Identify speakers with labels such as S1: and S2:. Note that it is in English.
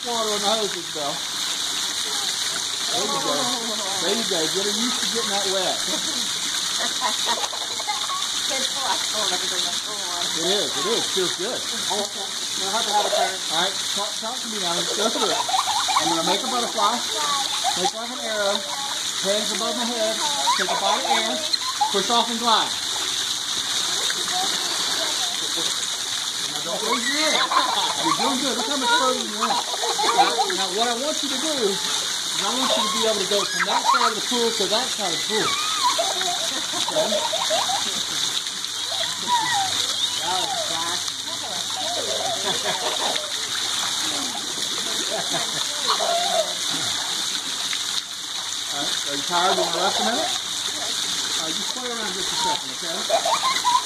S1: water on the hoses, Bill. There you go. There you go. Get her used to getting that wet. It is. It is. Feels good.
S2: We'll have to have a turn.
S1: All right. Talk to me now. Let's go through it. I'm going to make a butterfly. Make like an arrow. Hands above my head. Take a bite of air. Push off and glide. Now don't raise your head. You're doing good. Look how much further you went. Now what I want you to do is I want you to be able to go from that side of the pool to that side of the pool. Okay?
S2: That was fast.
S1: All right. Are you tired? You want to rest a minute? All right, just play around just a second, okay?